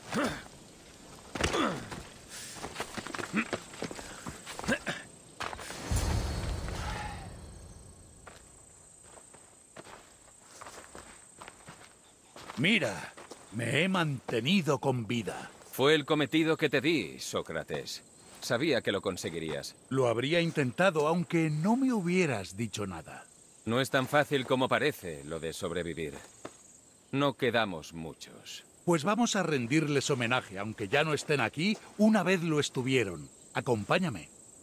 Mira, me he mantenido con vida. Fue el cometido que te di, Sócrates. Sabía que lo conseguirías. Lo habría intentado aunque no me hubieras dicho nada. No es tan fácil como parece lo de sobrevivir. No quedamos muchos. Pues vamos a rendirles homenaje, aunque ya no estén aquí, una vez lo estuvieron. Acompáñame.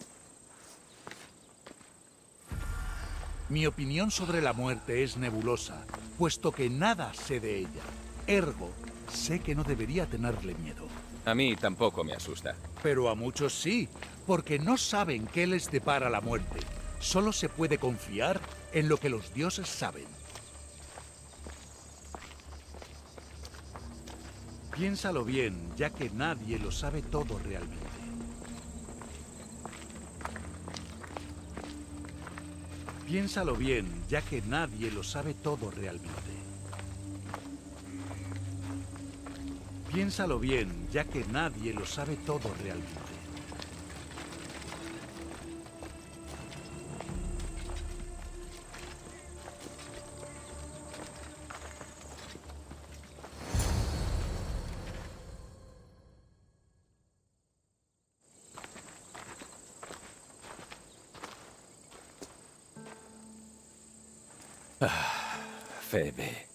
Mi opinión sobre la muerte es nebulosa, puesto que nada sé de ella. Ergo, sé que no debería tenerle miedo. A mí tampoco me asusta. Pero a muchos sí, porque no saben qué les depara la muerte. Solo se puede confiar en lo que los dioses saben. Piénsalo bien, ya que nadie lo sabe todo realmente. Piénsalo bien, ya que nadie lo sabe todo realmente. Piénsalo bien, ya que nadie lo sabe todo realmente. Febe.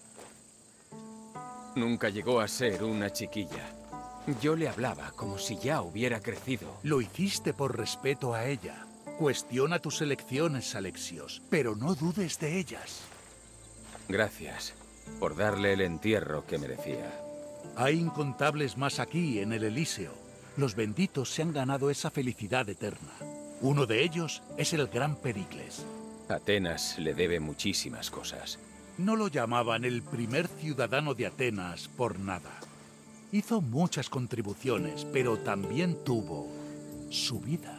Nunca llegó a ser una chiquilla. Yo le hablaba como si ya hubiera crecido. Lo hiciste por respeto a ella. Cuestiona tus elecciones, Alexios, pero no dudes de ellas. Gracias por darle el entierro que merecía. Hay incontables más aquí, en el Elíseo. Los benditos se han ganado esa felicidad eterna. Uno de ellos es el gran Pericles. Atenas le debe muchísimas cosas. No lo llamaban el primer ciudadano de Atenas por nada. Hizo muchas contribuciones, pero también tuvo su vida.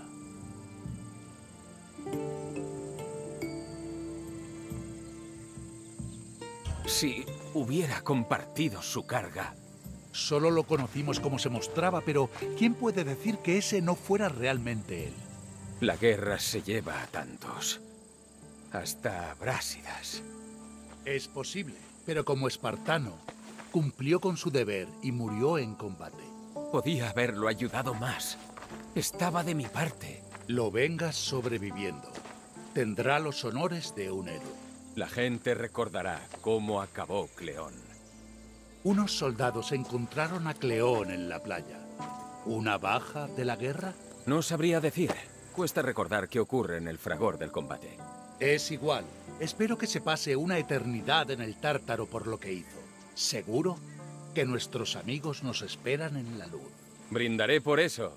Si hubiera compartido su carga. Solo lo conocimos como se mostraba, pero ¿quién puede decir que ese no fuera realmente él? La guerra se lleva a tantos. Hasta Brásidas. Es posible, pero como espartano, cumplió con su deber y murió en combate. Podía haberlo ayudado más. Estaba de mi parte. Lo vengas sobreviviendo. Tendrá los honores de un héroe. La gente recordará cómo acabó Cleón. Unos soldados encontraron a Cleón en la playa. ¿Una baja de la guerra? No sabría decir. Cuesta recordar qué ocurre en el fragor del combate. Es igual. Espero que se pase una eternidad en el Tártaro por lo que hizo. Seguro que nuestros amigos nos esperan en la luz. Brindaré por eso.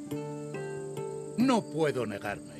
No puedo negarme.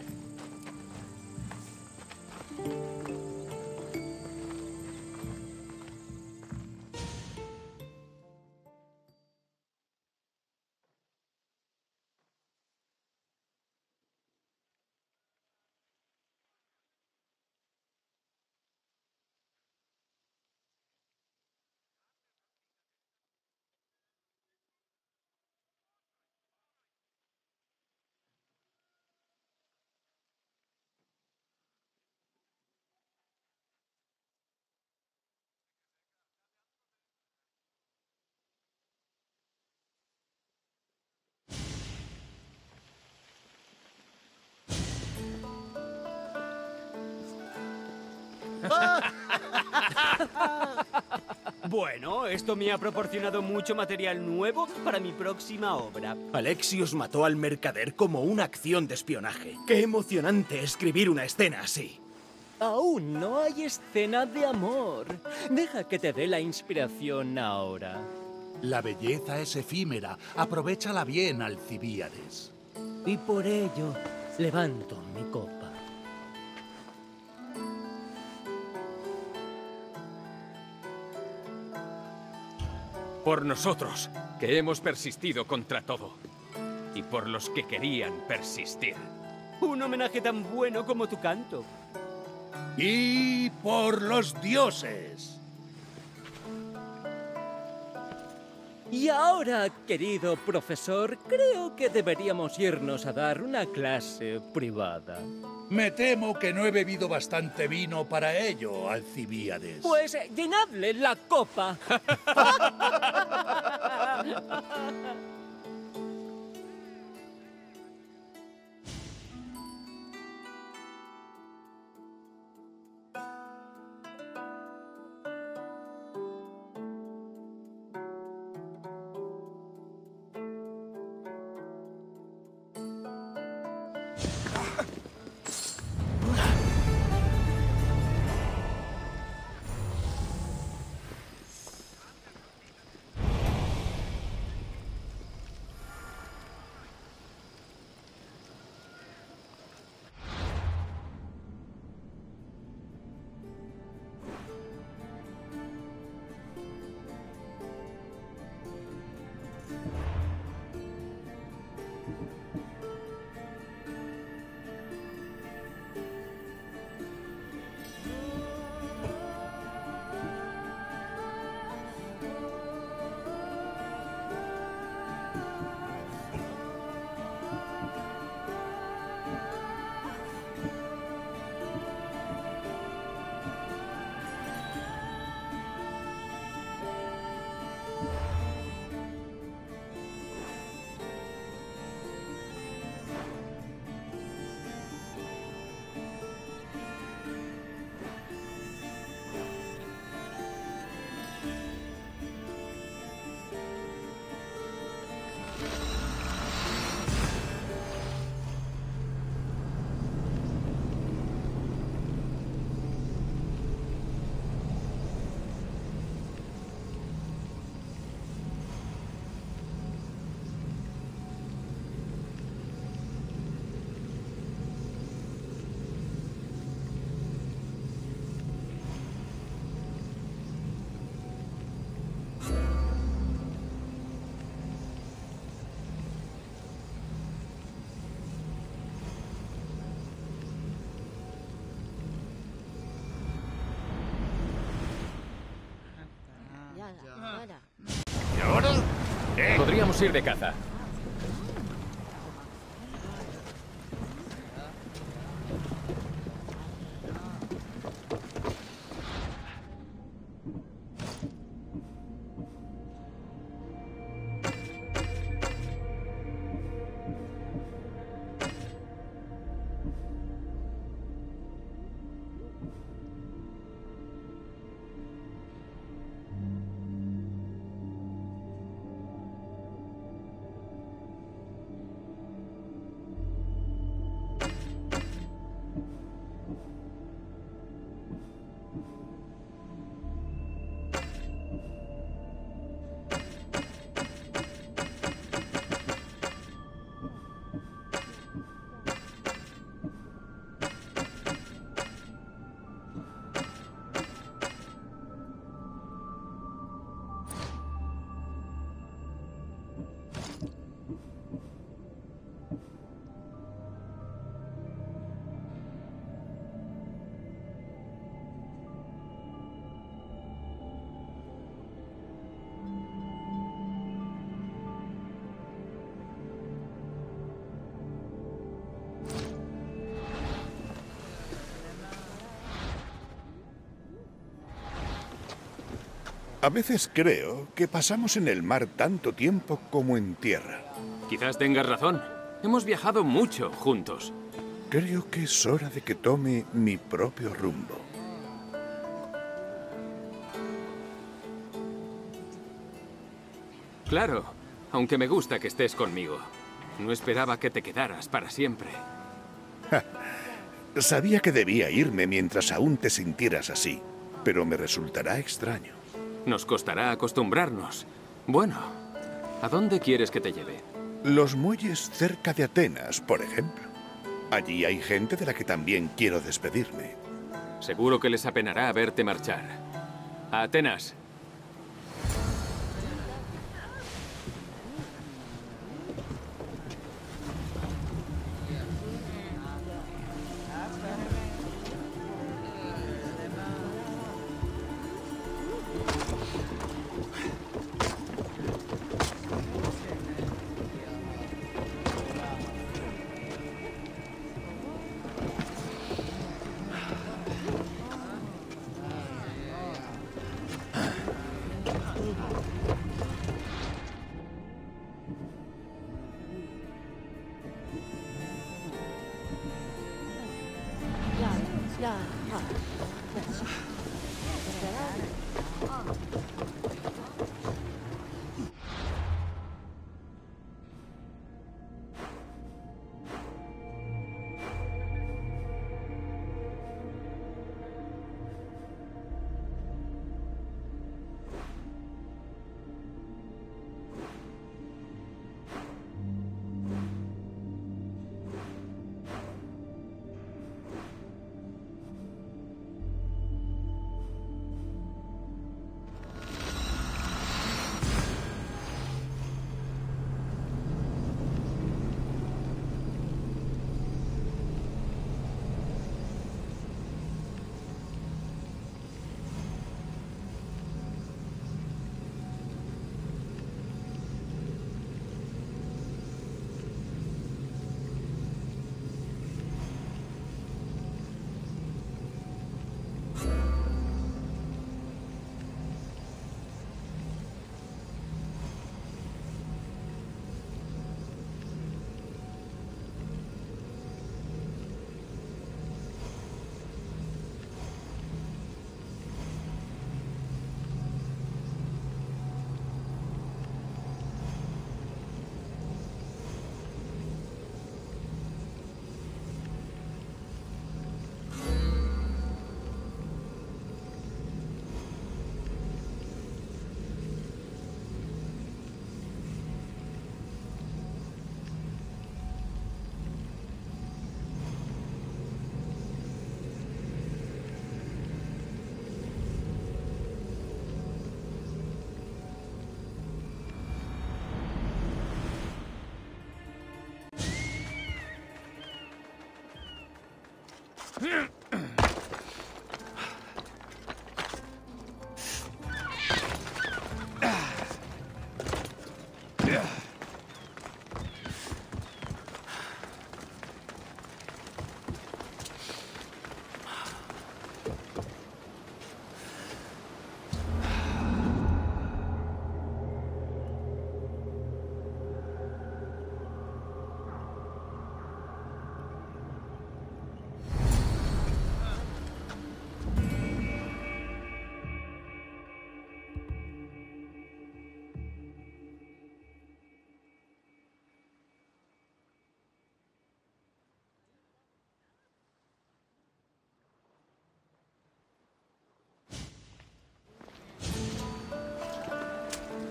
Bueno, esto me ha proporcionado mucho material nuevo para mi próxima obra. Alexios mató al mercader como una acción de espionaje. ¡Qué emocionante escribir una escena así! Aún no hay escena de amor. Deja que te dé la inspiración ahora. La belleza es efímera. Aprovéchala bien, Alcibíades. Y por ello, levanto mi copa. Por nosotros, que hemos persistido contra todo. Y por los que querían persistir. Un homenaje tan bueno como tu canto. Y por los dioses. Y ahora, querido profesor, creo que deberíamos irnos a dar una clase privada. Me temo que no he bebido bastante vino para ello, Alcibíades. Pues llenadle la copa. ¿Y ahora? Podríamos ir de caza. A veces creo que pasamos en el mar tanto tiempo como en tierra. Quizás tengas razón. Hemos viajado mucho juntos. Creo que es hora de que tome mi propio rumbo. Claro, aunque me gusta que estés conmigo. No esperaba que te quedaras para siempre. Sabía que debía irme mientras aún te sintieras así, pero me resultará extraño. Nos costará acostumbrarnos. Bueno, ¿a dónde quieres que te lleve? Los muelles cerca de Atenas, por ejemplo. Allí hay gente de la que también quiero despedirme. Seguro que les apenará verte marchar. A Atenas.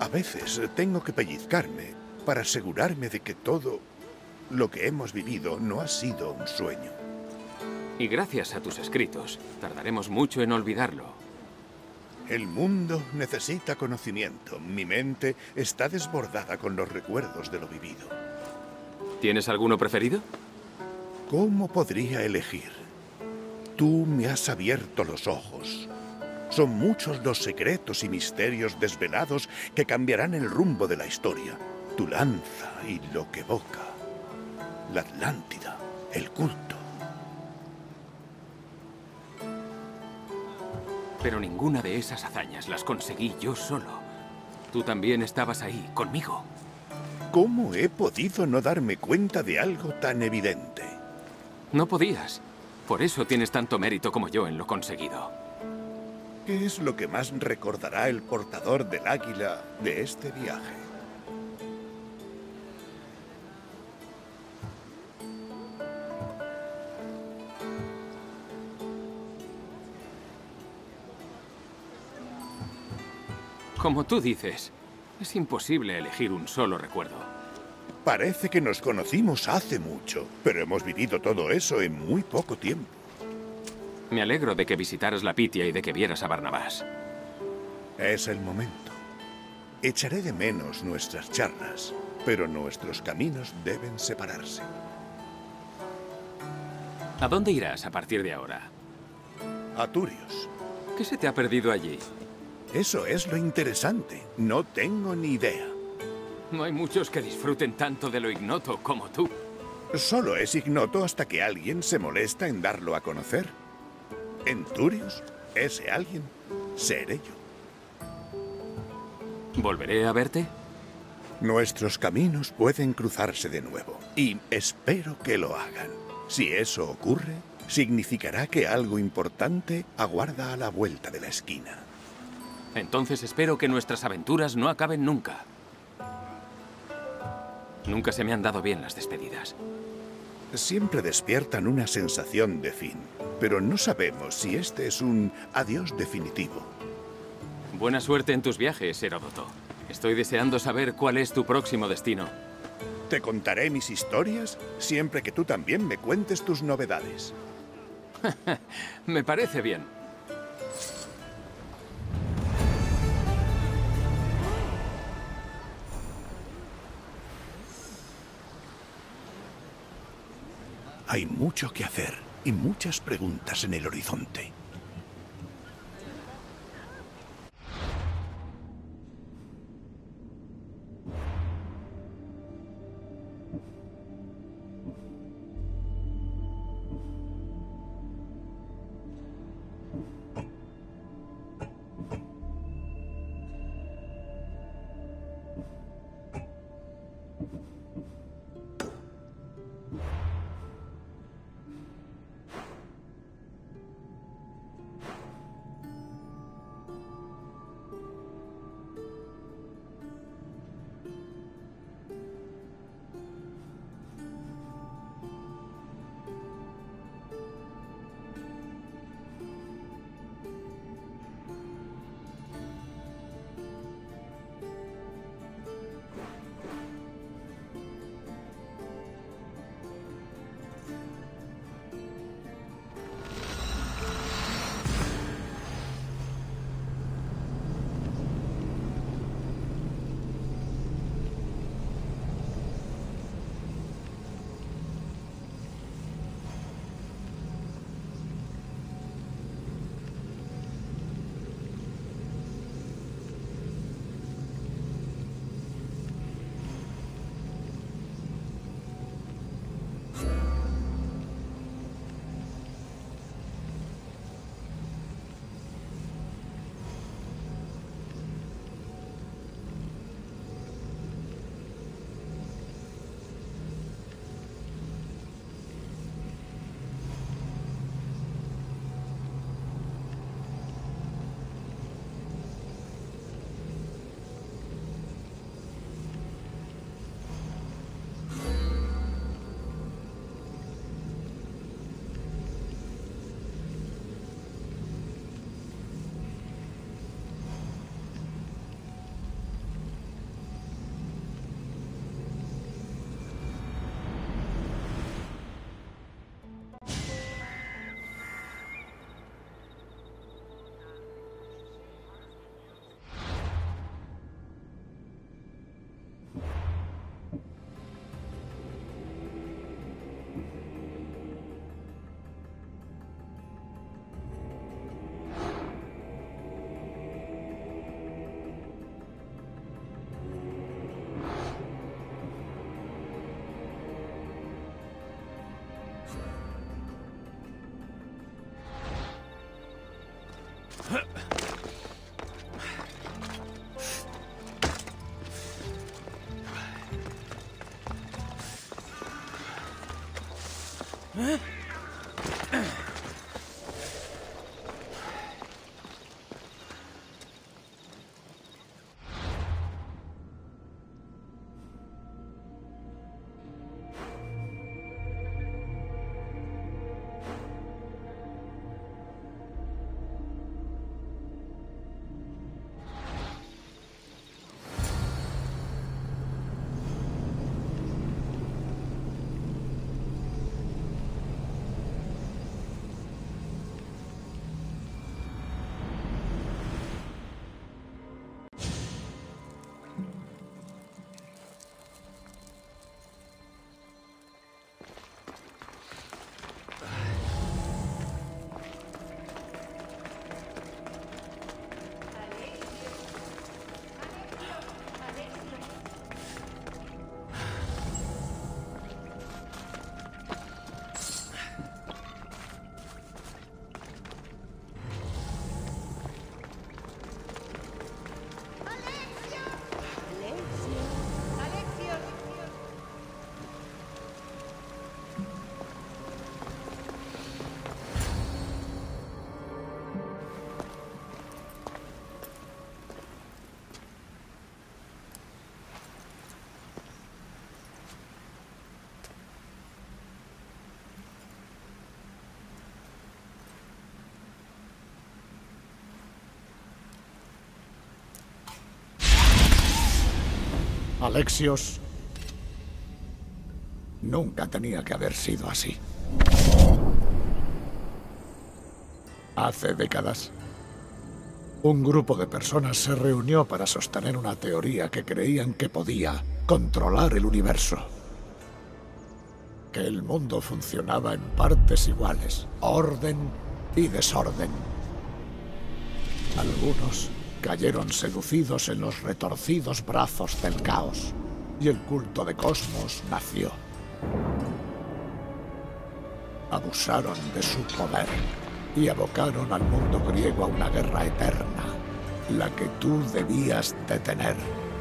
A veces tengo que pellizcarme para asegurarme de que todo lo que hemos vivido no ha sido un sueño. Y gracias a tus escritos, tardaremos mucho en olvidarlo. El mundo necesita conocimiento. Mi mente está desbordada con los recuerdos de lo vivido. ¿Tienes alguno preferido? ¿Cómo podría elegir? Tú me has abierto los ojos. Son muchos los secretos y misterios desvelados que cambiarán el rumbo de la historia. Tu lanza y lo que evoca. La Atlántida, el culto. Pero ninguna de esas hazañas las conseguí yo solo. Tú también estabas ahí, conmigo. ¿Cómo he podido no darme cuenta de algo tan evidente? No podías. Por eso tienes tanto mérito como yo en lo conseguido. ¿Qué es lo que más recordará el portador del águila de este viaje? Como tú dices, es imposible elegir un solo recuerdo. Parece que nos conocimos hace mucho, pero hemos vivido todo eso en muy poco tiempo. Me alegro de que visitaras la Pitia y de que vieras a Barnabás. Es el momento. Echaré de menos nuestras charlas, pero nuestros caminos deben separarse. ¿A dónde irás a partir de ahora? A Turios. ¿Qué se te ha perdido allí? Eso es lo interesante. No tengo ni idea. No hay muchos que disfruten tanto de lo ignoto como tú. Solo es ignoto hasta que alguien se molesta en darlo a conocer. En Turios, ese alguien seré yo. ¿Volveré a verte? Nuestros caminos pueden cruzarse de nuevo, y espero que lo hagan. Si eso ocurre, significará que algo importante aguarda a la vuelta de la esquina. Entonces espero que nuestras aventuras no acaben nunca. Nunca se me han dado bien las despedidas. Siempre despiertan una sensación de fin, pero no sabemos si este es un adiós definitivo. Buena suerte en tus viajes, Heródoto. Estoy deseando saber cuál es tu próximo destino. Te contaré mis historias siempre que tú también me cuentes tus novedades. Me parece bien. Hay mucho que hacer y muchas preguntas en el horizonte. Alexios nunca tenía que haber sido así. Hace décadas, un grupo de personas se reunió para sostener una teoría que creían que podía controlar el universo. Que el mundo funcionaba en partes iguales, orden y desorden. Algunos cayeron seducidos en los retorcidos brazos del caos, y el culto de Cosmos nació. Abusaron de su poder y abocaron al mundo griego a una guerra eterna, la que tú debías detener.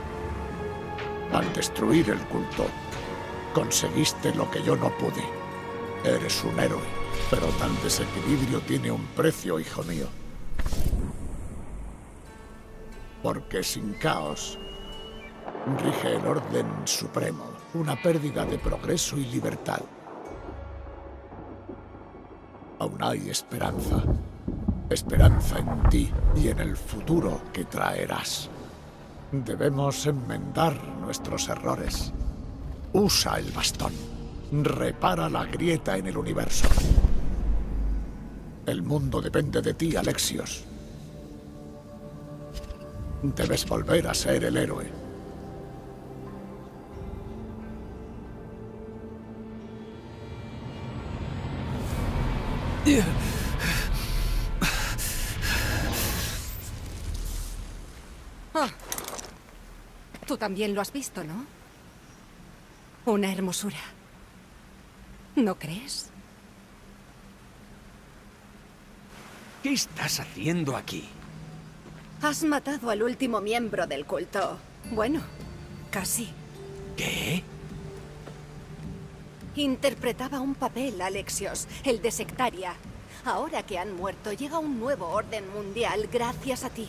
Al destruir el culto, conseguiste lo que yo no pude. Eres un héroe, pero tal desequilibrio tiene un precio, hijo mío. Porque sin caos rige el orden supremo, una pérdida de progreso y libertad. Aún hay esperanza. Esperanza en ti y en el futuro que traerás. Debemos enmendar nuestros errores. Usa el bastón. Repara la grieta en el universo. El mundo depende de ti, Alexios. Debes volver a ser el héroe. Oh. Tú también lo has visto, ¿no? Una hermosura. ¿No crees? ¿Qué estás haciendo aquí? Has matado al último miembro del culto. Bueno, casi. ¿Qué? Interpretaba un papel, Alexios, el de sectaria. Ahora que han muerto, llega un nuevo orden mundial gracias a ti.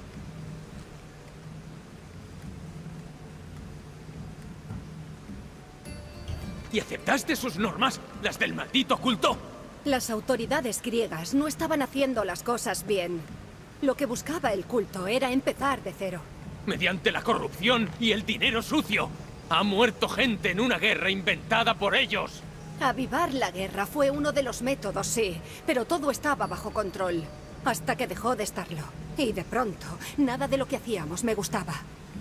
¿Y aceptaste sus normas? ¿Las del maldito culto? Las autoridades griegas no estaban haciendo las cosas bien. Lo que buscaba el culto era empezar de cero. Mediante la corrupción y el dinero sucio. Ha muerto gente en una guerra inventada por ellos. Avivar la guerra fue uno de los métodos, sí, pero todo estaba bajo control. Hasta que dejó de estarlo. Y de pronto, nada de lo que hacíamos me gustaba.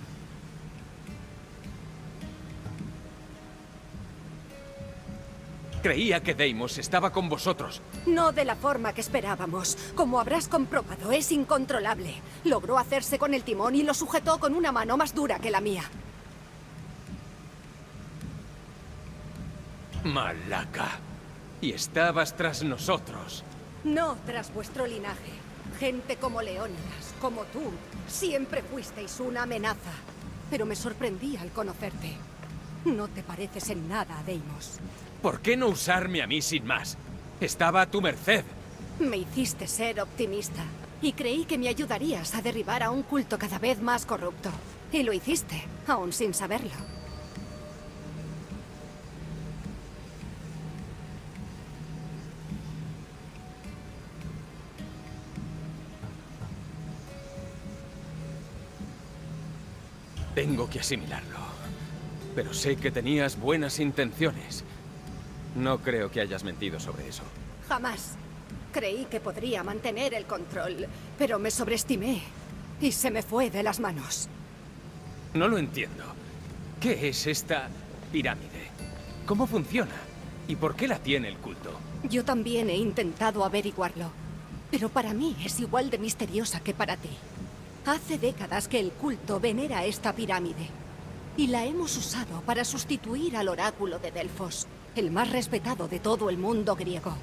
Creía que Deimos estaba con vosotros. No de la forma que esperábamos. Como habrás comprobado, es incontrolable. Logró hacerse con el timón y lo sujetó con una mano más dura que la mía. Malaca. Y estabas tras nosotros. No tras vuestro linaje. Gente como Leónidas, como tú, siempre fuisteis una amenaza. Pero me sorprendí al conocerte. No te pareces en nada a Deimos. ¿Por qué no usarme a mí sin más? Estaba a tu merced. Me hiciste ser optimista y creí que me ayudarías a derribar a un culto cada vez más corrupto. Y lo hiciste, aún sin saberlo. Tengo que asimilarlo. Pero sé que tenías buenas intenciones. No creo que hayas mentido sobre eso. Jamás. Creí que podría mantener el control, pero me sobreestimé y se me fue de las manos. No lo entiendo. ¿Qué es esta pirámide? ¿Cómo funciona? ¿Y por qué la tiene el culto? Yo también he intentado averiguarlo, pero para mí es igual de misteriosa que para ti. Hace décadas que el culto venera esta pirámide, y la hemos usado para sustituir al oráculo de Delfos, el más respetado de todo el mundo griego.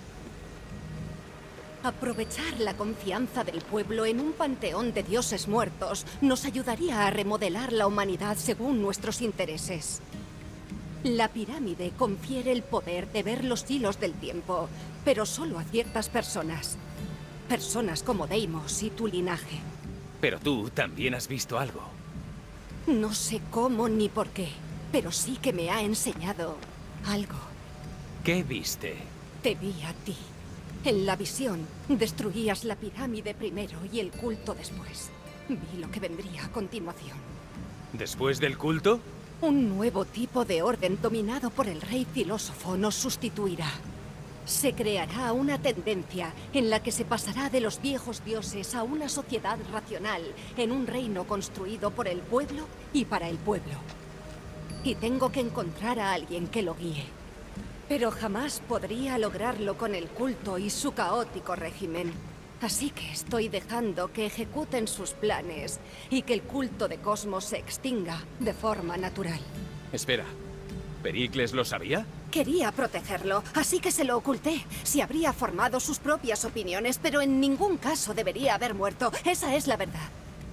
Aprovechar la confianza del pueblo en un panteón de dioses muertos nos ayudaría a remodelar la humanidad según nuestros intereses. La pirámide confiere el poder de ver los hilos del tiempo, pero solo a ciertas personas. Personas como Deimos y tu linaje. Pero tú también has visto algo. No sé cómo ni por qué, pero sí que me ha enseñado algo. ¿Qué viste? Te vi a ti. En la visión, destruías la pirámide primero y el culto después. Vi lo que vendría a continuación. ¿Después del culto? Un nuevo tipo de orden dominado por el rey filósofo nos sustituirá. Se creará una tendencia en la que se pasará de los viejos dioses a una sociedad racional en un reino construido por el pueblo y para el pueblo. Y tengo que encontrar a alguien que lo guíe. Pero jamás podría lograrlo con el culto y su caótico régimen. Así que estoy dejando que ejecuten sus planes y que el culto de Cosmos se extinga de forma natural. Espera, ¿Pericles lo sabía? Quería protegerlo, así que se lo oculté. Se habría formado sus propias opiniones, pero en ningún caso debería haber muerto. Esa es la verdad.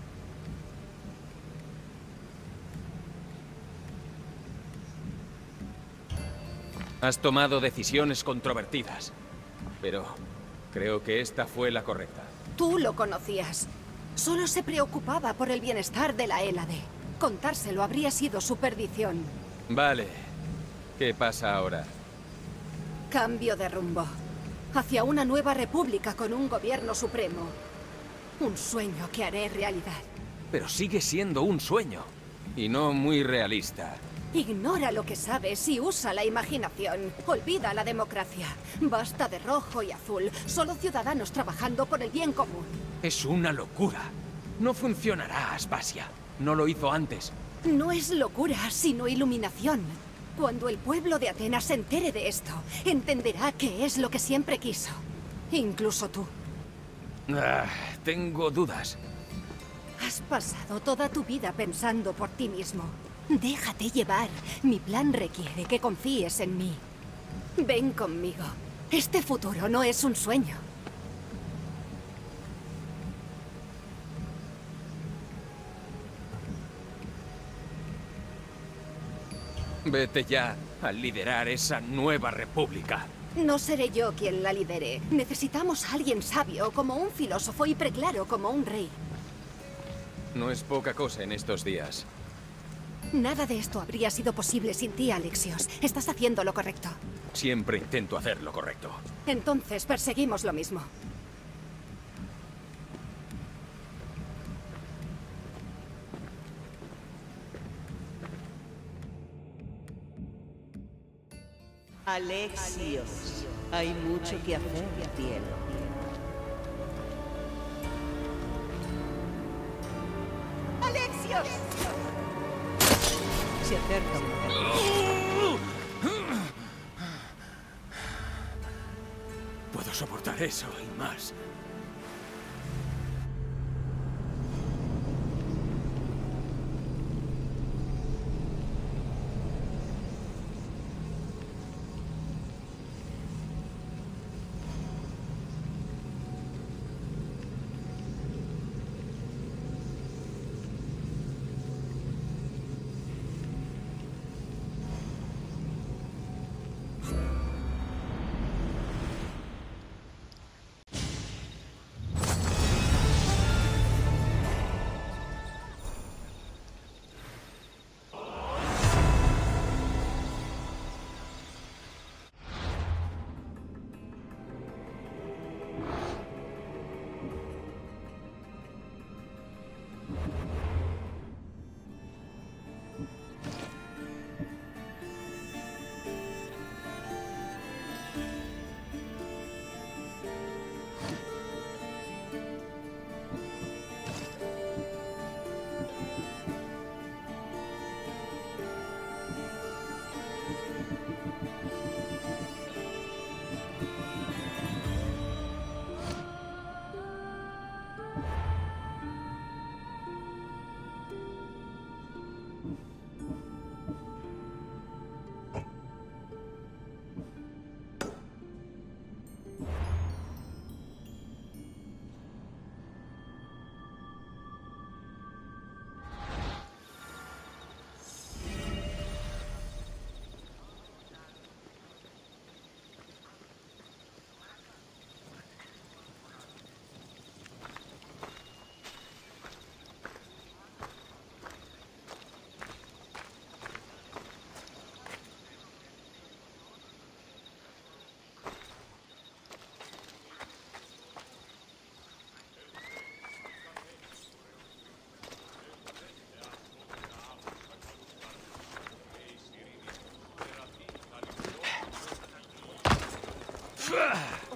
Has tomado decisiones controvertidas, pero creo que esta fue la correcta. Tú lo conocías. Solo se preocupaba por el bienestar de la Hélade. Contárselo habría sido su perdición. Vale. ¿Qué pasa ahora? Cambio de rumbo. Hacia una nueva república con un gobierno supremo. Un sueño que haré realidad. Pero sigue siendo un sueño. Y no muy realista. Ignora lo que sabes y usa la imaginación. Olvida la democracia. Basta de rojo y azul. Solo ciudadanos trabajando por el bien común. Es una locura. No funcionará, Aspasia. No lo hizo antes. No es locura, sino iluminación. Cuando el pueblo de Atenas se entere de esto, entenderá que es lo que siempre quiso. Incluso tú. Tengo dudas. Has pasado toda tu vida pensando por ti mismo. Déjate llevar. Mi plan requiere que confíes en mí. Ven conmigo. Este futuro no es un sueño. Vete ya a liderar esa nueva república. No seré yo quien la lidere. Necesitamos a alguien sabio como un filósofo y preclaro como un rey. No es poca cosa en estos días. Nada de esto habría sido posible sin ti, Alexios. Estás haciendo lo correcto. Siempre intento hacer lo correcto. Entonces perseguimos lo mismo. Alexios, hay mucho que hacer, cielo. ¡Alexios! Se acerca un... Puedo soportar eso y más. Ah!